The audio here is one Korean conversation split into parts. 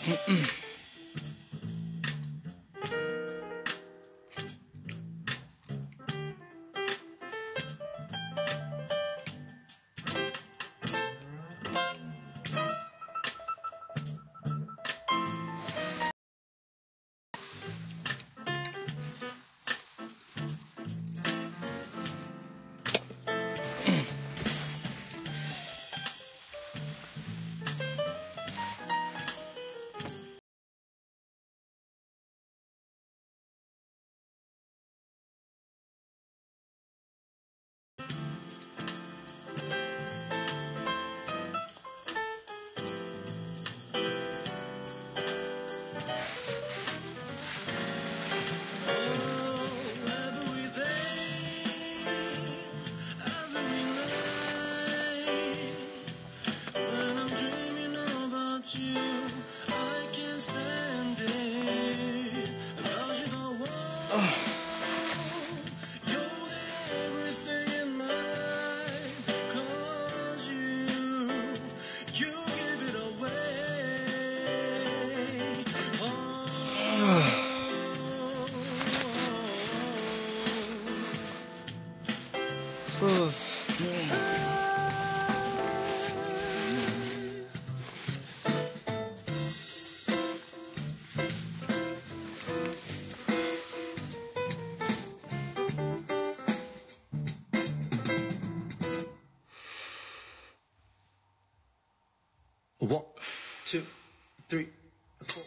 1, 2, 3, 4.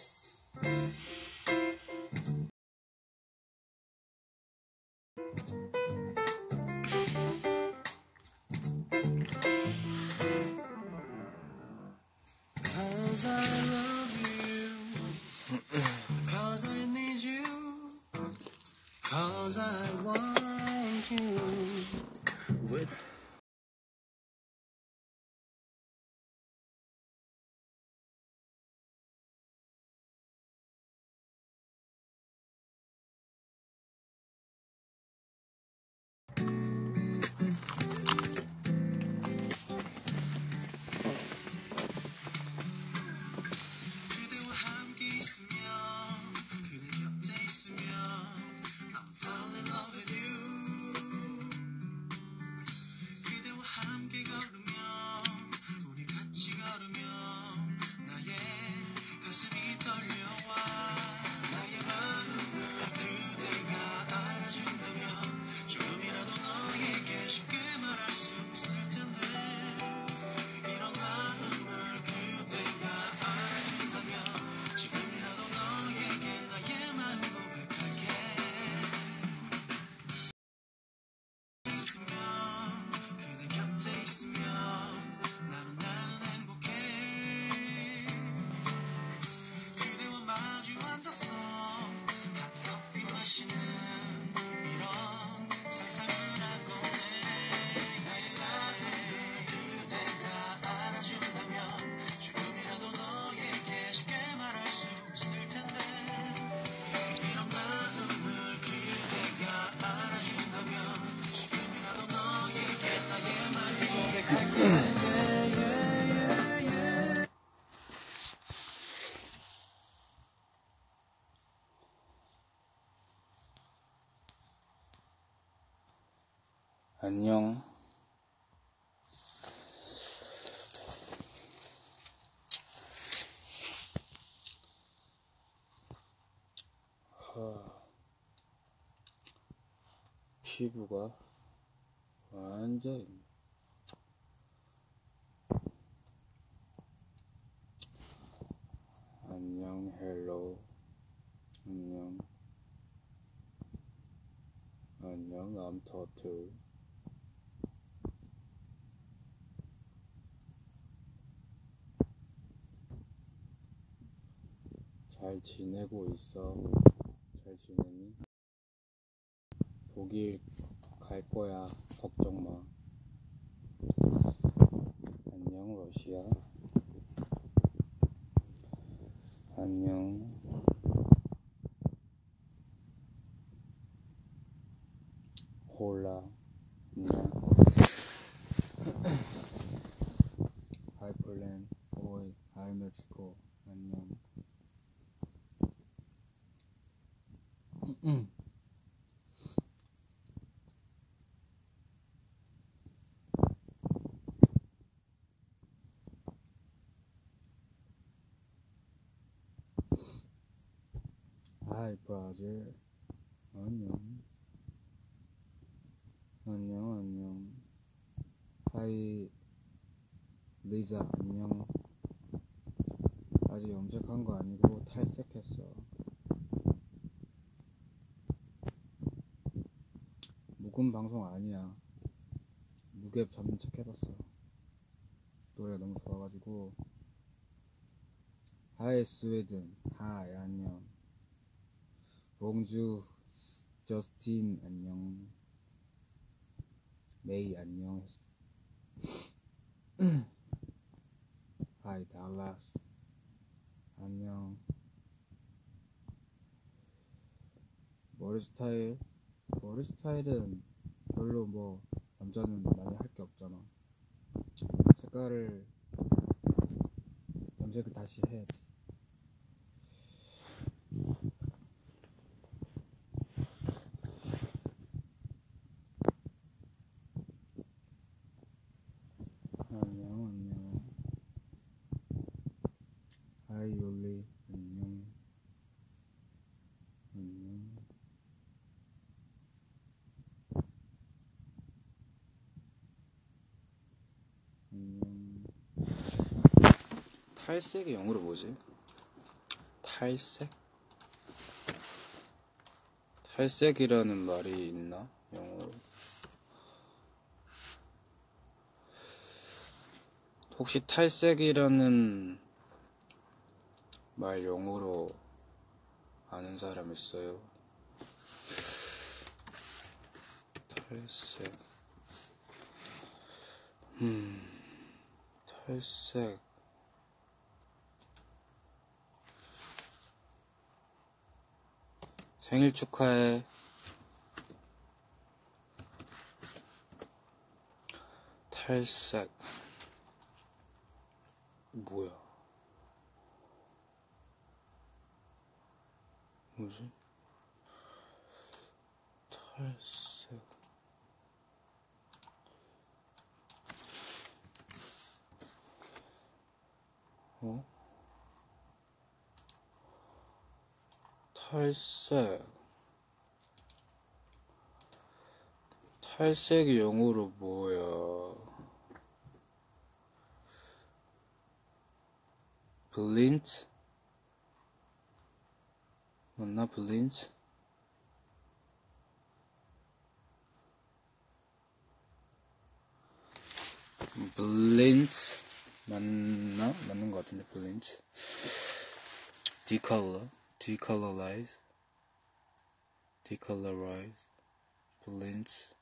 Cause I love you, cause I need you, cause I want you with 안녕. 피부가 완전 안녕, 헬로. 안녕. 안녕, I'm 터틀. 잘 지내고 있어? 잘 지내니? 독일 갈 거야. 걱정 마. 안녕, 러시아. 안녕. 홀라. 안녕. 하이 폴란드. 오이. 하이 멕시코. 안녕. Hi, brother. 안녕. 안녕. Hi, 리자. 안녕. 아직 염색한 거 아니고 탈색했어. 묵은 방송 아니야. 무게 잡는 척 해봤어. 노래가 너무 좋아가지고. Hi, 스웨덴. Hi, 안녕. 봉주, 저스틴, 안녕. 메이, 안녕. Hi, 달라스. 안녕. 머리 스타일은 별로 뭐 남자는 많이 할 게 없잖아. 색깔을 염색을 다시 해야지. 안녕. 하이 율리. 안녕. 탈색이 영어로 뭐지? 탈색? 탈색이라는 말이 있나? 영어로. 혹시 탈색이라는 말 영어로 아는 사람 있어요? 탈색. 탈색. 생일 축하해. 탈색. 뭐야? 뭐지? 탈색. 탈색. 탈색이 영어로 뭐야? 블린트? 맞나? 블린트? 블린트? 맞나? 맞는 것 같은데, 블린트. decolorize, 블린트.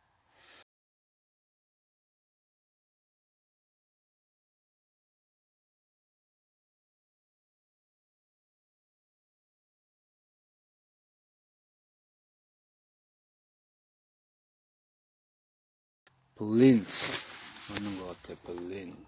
블린트 맞는 것 같아. 블린트.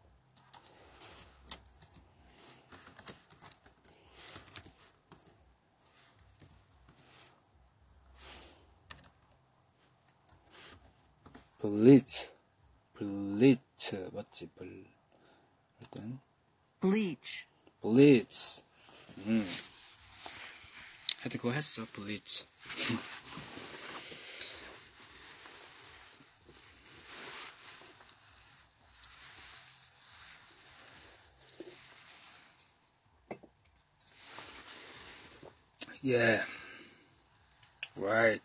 블리츠 맞지? 일단 Bleach. 블리츠. 하여튼 그거 했어. 블리츠. Yeah. Right.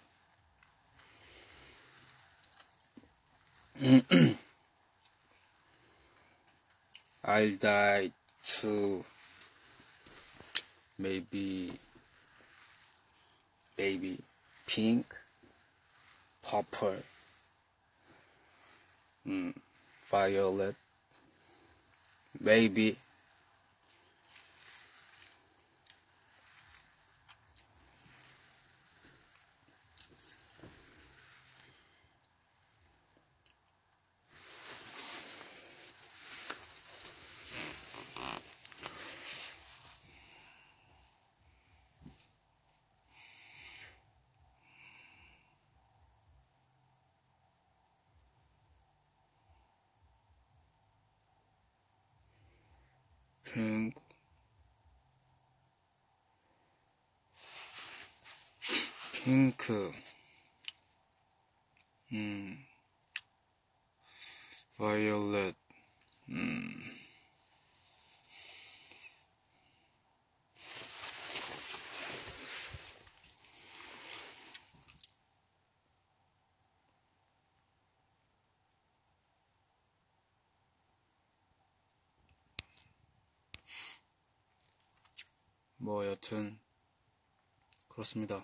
I'll die to maybe pink, purple, violet, maybe. pink, 핑크, 바이올렛, 뭐 여튼 그렇습니다.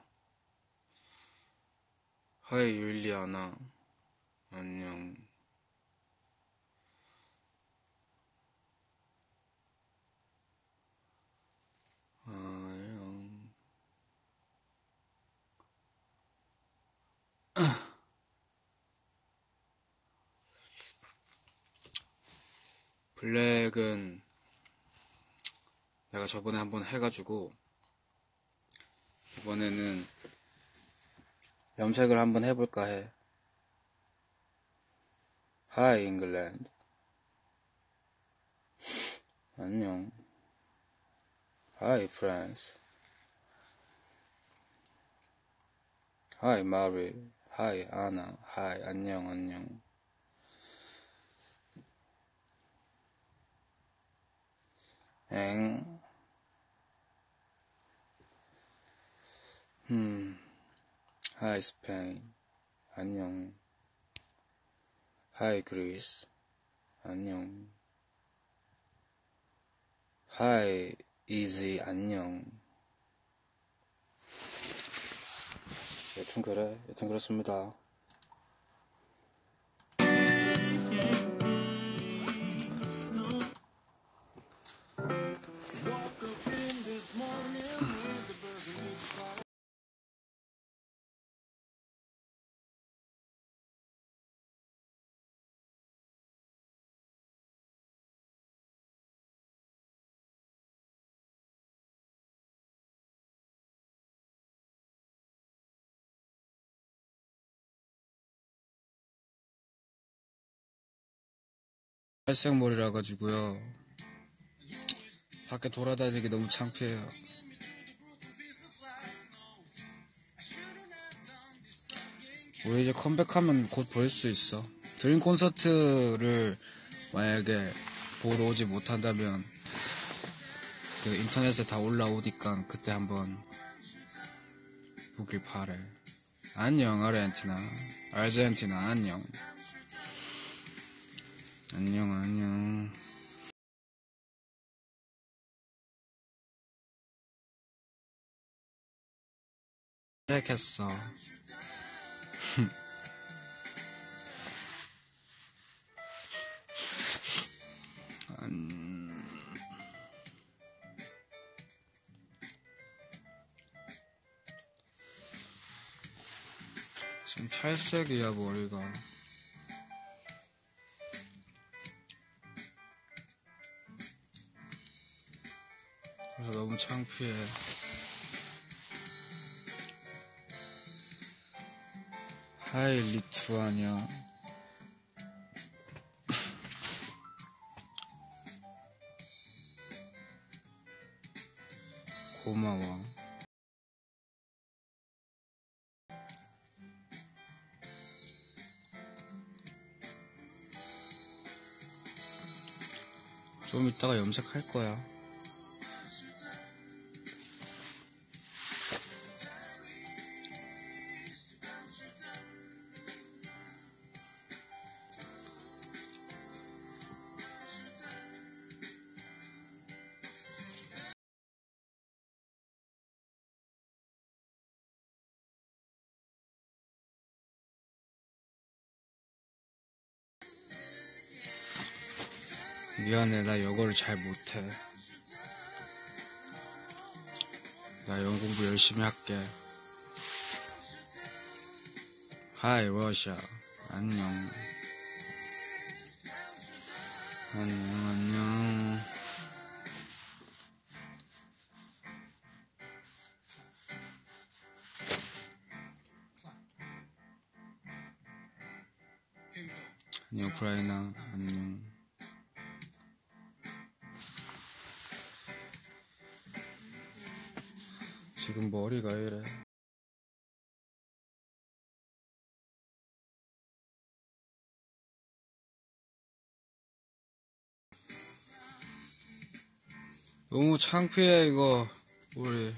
하이 율리아나, 안녕. 안녕. 블랙은 내가 저번에 한번 해가지고 이번에는 염색을 한번 해볼까 해. Hi England. 안녕. Hi France. Hi Mary. Hi Anna. Hi 안녕 안녕. 엥. Hi Spain. 안녕. Hi Greece. 안녕. Hi Easy 안녕. 여튼 그래. 여튼 그렇습니다. Woke up in this morning with the birds and music cry. 탈색 머리라 가지고요. 밖에 돌아다니기 너무 창피해요. 우리 이제 컴백하면 곧 볼 수 있어. 드림 콘서트를 만약에 보러 오지 못한다면 그 인터넷에 다 올라오니까 그때 한번 보길 바래. 안녕 아르헨티나 안녕. 안녕. 시작했어. 지금 탈색이야 머리가. 그래서 너무 창피해. 하이 리투아니아. 고마워. 좀 이따가 염색할 거야. 미안해, 나 영어를 잘 못해. 나 영어 공부 열심히 할게. 하이 러시아. 안녕. 안녕 우크라이나. 안녕. 지금 머리가 이래. 너무 창피해 이거 우리.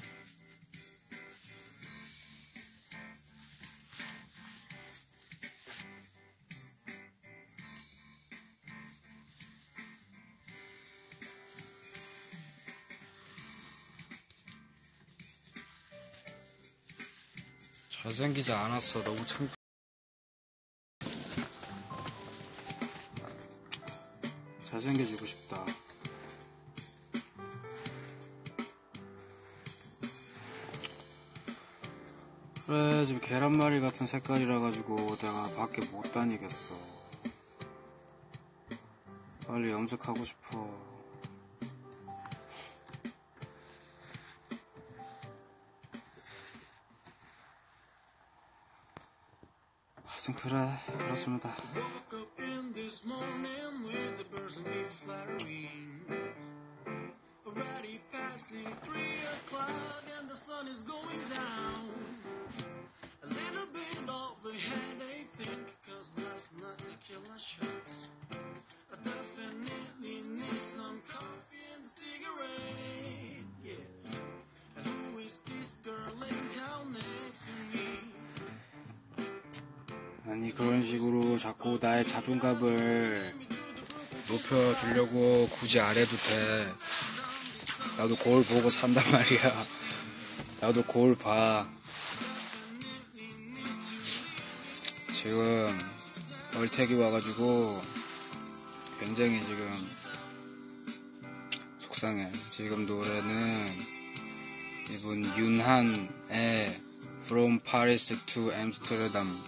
잘생기지 않았어. 너무 창피해. 잘생겨지고 싶다. 그래, 지금 계란말이 같은 색깔이라 가지고 내가 밖에 못 다니겠어. 빨리 염색하고 싶어. 하여튼 그래, 그렇습니다. Woke up in this morning with the birds and me fluttering. Already passing 3 o'clock and the sun is going down. A little bit of a headache, think, cause last night tequila shots. I definitely need some coffee and a cigarette, yeah. And who is this girl in town next to me? 아니 그런 식으로 자꾸 나의 자존감을 높여주려고 굳이 안 해도 돼. 나도 거울 보고 산단 말이야. 나도 거울 봐. 지금 얼태기 와가지고 굉장히 지금 속상해. 지금 노래는 이분 윤한의 From Paris to Amsterdam,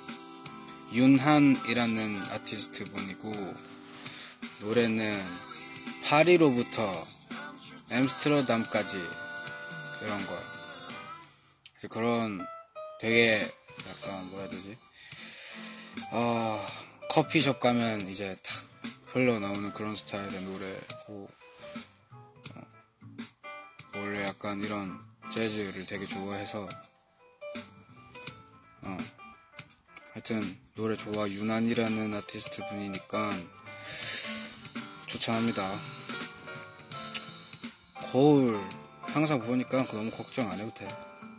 윤한이라는 아티스트 분이고, 노래는 파리로부터 엠스테르담까지 이런 거. 그런 되게 약간 뭐라 해야 되지? 커피숍 가면 이제 탁 흘러나오는 그런 스타일의 노래고, 원래 약간 이런 재즈를 되게 좋아해서, 하여튼 노래 좋아. 윤한이라는 아티스트 분이니까 추천합니다. 거울 항상 보니까 너무 걱정 안 해도 돼.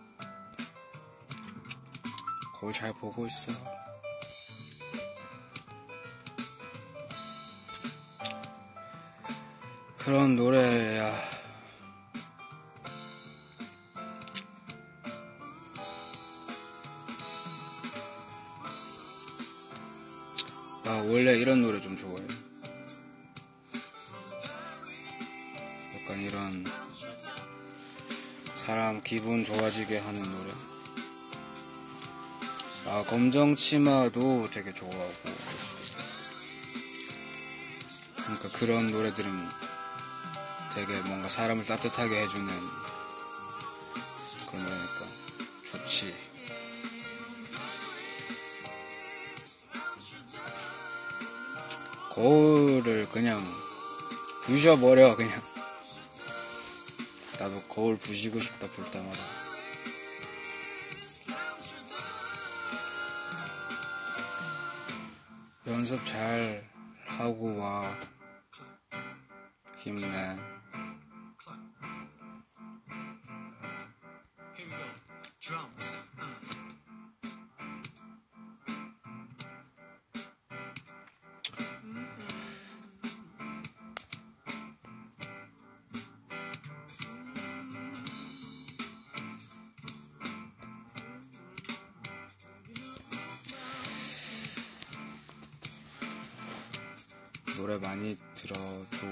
거울 잘 보고 있어. 그런 노래야. 나 원래 이런 노래 좀 좋아해. 약간 이런 사람 기분 좋아지게 하는 노래. 검정 치마도 되게 좋아하고. 그러니까 그런 노래들은 되게 뭔가 사람을 따뜻하게 해주는 그런 거니까 좋지. 거울을 그냥 부셔버려. 그냥 나도 거울 부시고 싶다 볼 때마다. 연습 잘 하고 와. 힘내. Here we go. Drums. 노래 많이 들어줘.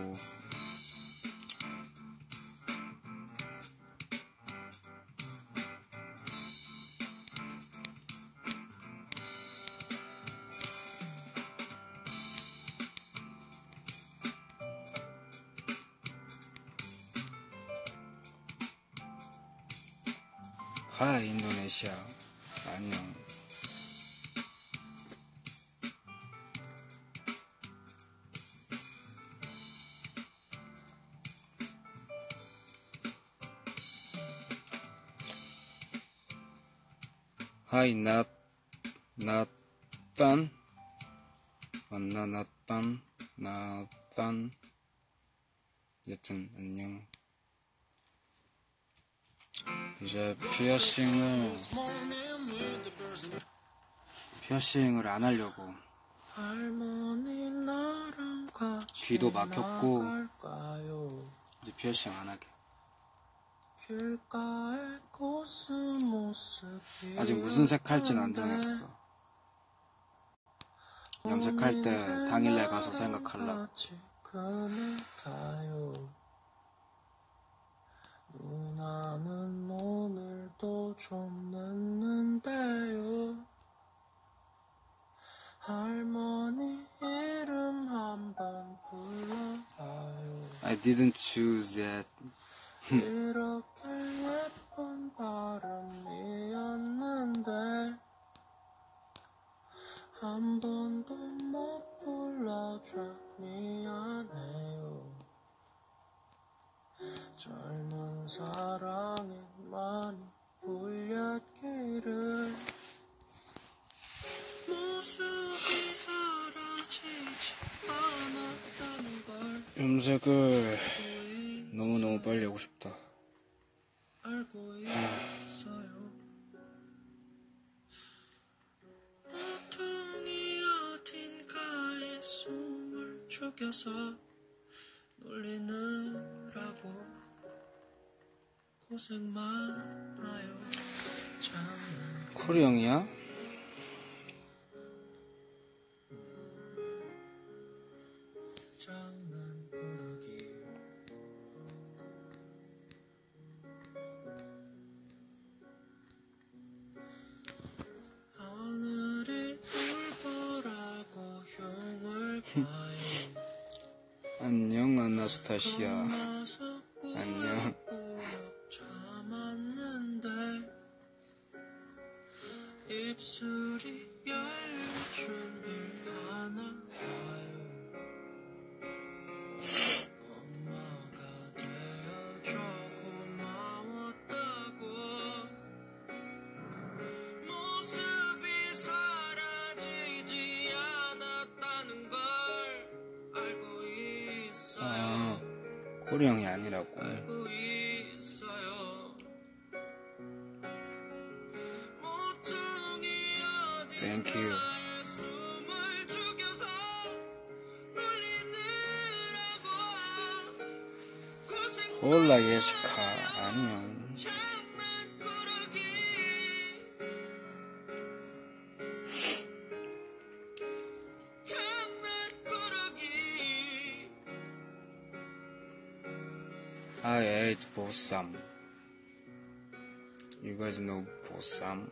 하이 인도네시아. 안녕. 하이 나딴 맞나? 나딴 여튼 안녕. 이제 피어싱을 안 하려고. 귀도 막혔고 이제 피어싱 안 하게. 아직 무슨 색 할진 안 정했어. 염색할 때 당일날 가서 생각하려고. 누나는 오늘도 좀 늦는데요. 할머니 이름 한번 불러봐요. I didn't choose yet. 이렇게 예쁜 발음이었는데 한 번도 못 불러줘 미안해요. 젊은 사랑에 많이 불렸기를 모습이 사라지지 않았다는 걸 염색을 너무너무 빨리 하고 싶다. 알고 있어요. 모퉁이 어딘가에 숨을 죽여서 놀리느라고 고생 많아요. 코리 형이야? 장난꾸러기 하늘이 울보라고 흉을 봐요. 안녕 아나스타시아. 안녕. 참았는데 입술이 열릴 준비하나 봐요. 엄마가 되어줘 고마웠다고 모습이 사라지지 않았다는 걸 알고 있어요. 코리 형이 아니라고. 알고 있어요. 모퉁이 Thank you. 어딘가에 숨을 죽여서 놀리느라고 고생 홀라 예시카. 안녕. 장난꾸러기 장난꾸러기 I ate bossam. You guys know bossam?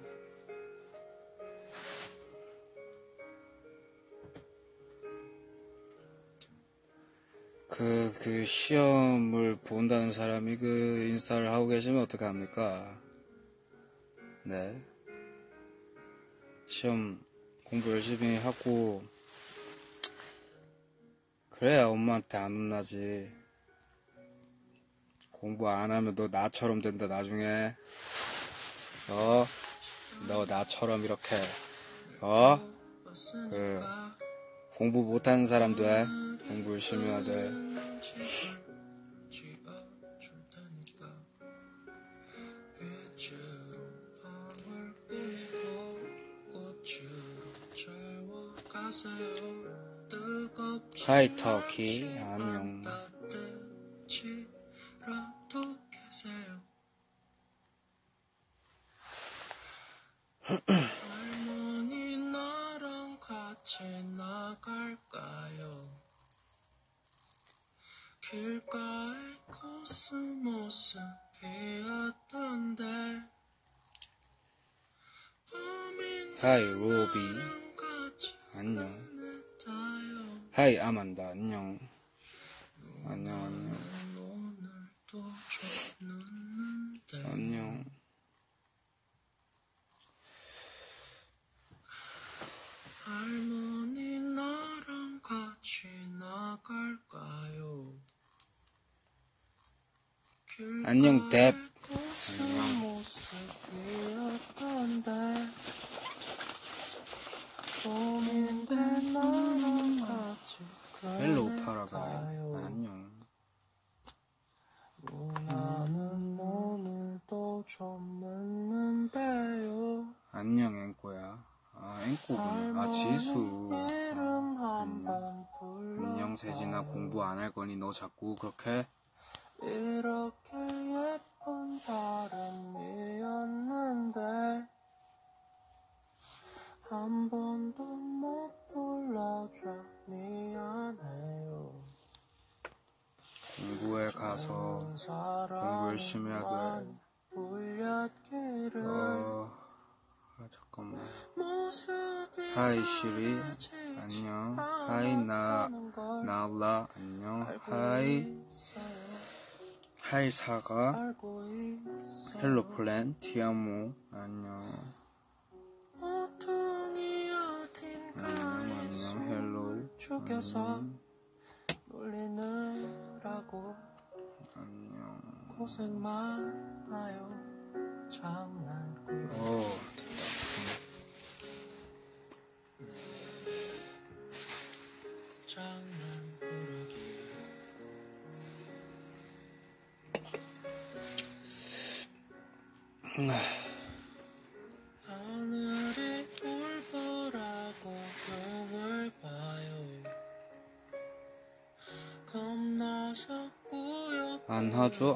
그 시험을 본다는 사람이 그 인스타를 하고 계시면 어떡합니까? 네. 시험 공부 열심히 하고 그래야 엄마한테 안 혼나지. 공부 안 하면 너 나처럼 된다 나중에. 너 나처럼 이렇게 공부 못하는 사람 돼. 공부 열심히 해야 돼. 하이 터키 안녕. 할머니 나랑 같이 나갈까요? 길가에 코스모스 피었던데 하이 로비 안녕. 하이 아만다 안녕. 안녕. 안녕. 할머니 나랑 같이 나갈까요? 안녕 뎁. 헬로 파라가요. 안녕. 누나는 오늘도 좀 늦는데요. 안녕 앵꼬야. 아 앵꼬구나. 아 지수. 이름 한번 안녕 세진아. 공부 안 할 거니 너 자꾸 그렇게. 이렇게 예쁜 발음이었는데 한 번도 못 불러줘 미안해요. 공부에 가서 공부 열심히 해야 돼. 잠깐만. 하이 시리 안녕. 하이 나울라 안녕. 하이 사가. 헬로 플랜 티아모 안녕. 안녕 헬로 놀리느라고 안녕. 고생 많아요. 장난꾸러기. 됐다. 장난꾸러기. 하늘이 울보라고 벽을 봐요. 겁나서 꾸역 안하죠?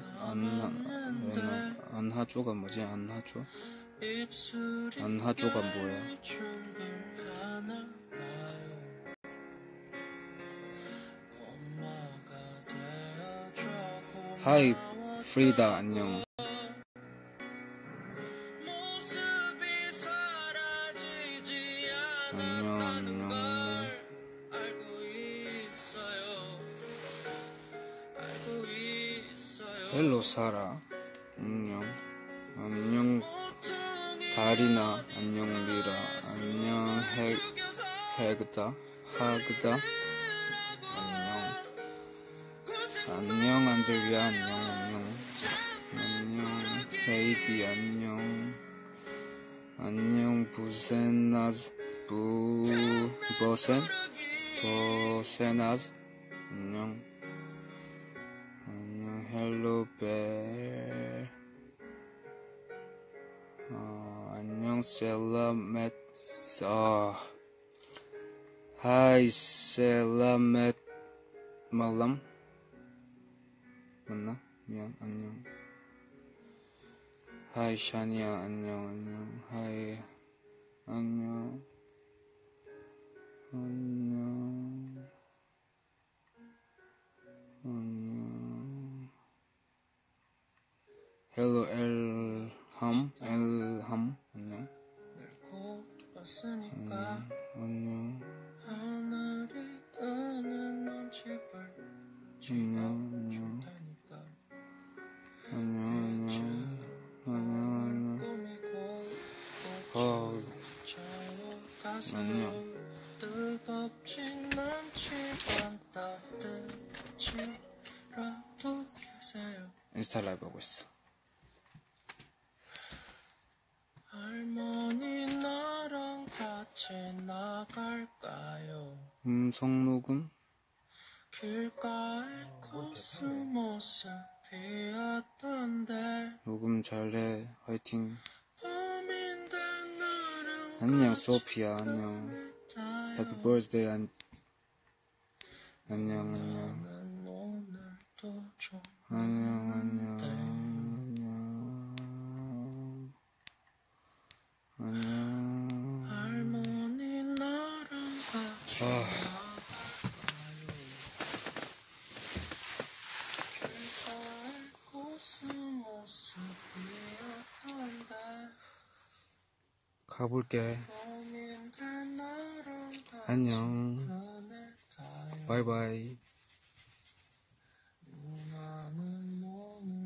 안하죠가 뭐지? 안하죠? 안하죠가 뭐야? 하이 프리다 안녕. 안녕. 헬로 사라 안녕. 안녕 다리나 안녕 리라 안녕 하그다 안녕 안드리아 안녕 헤이디 안녕 버세나즈 안녕 헬로 벨 안녕 셀라멧 하이 셀라멧 말람 맞나? 미안 안녕. 하이 샤니야 안녕. 하이 안녕. 헬로 엘함 안녕. 안녕. 하늘이 뜨는 넌 제발 안녕. 안녕. 뜨겁진 않지만 따뜻히라도 계세요. 인스타 라이브 하고 있어. 할머니 나랑 같이 나갈까요? 음성 녹음? 길가에 코스모스 피었던데 녹음 잘해. 화이팅. 봄인데 나랑 안녕 소피아 안녕. 해피 버스데이 안녕 나는 오늘도 좀 안녕 할머니 나랑 같이 길가에 코스모스 피었던데 가볼게. 봄인데 나랑 같이 안녕. 그네 타요. 바이바이.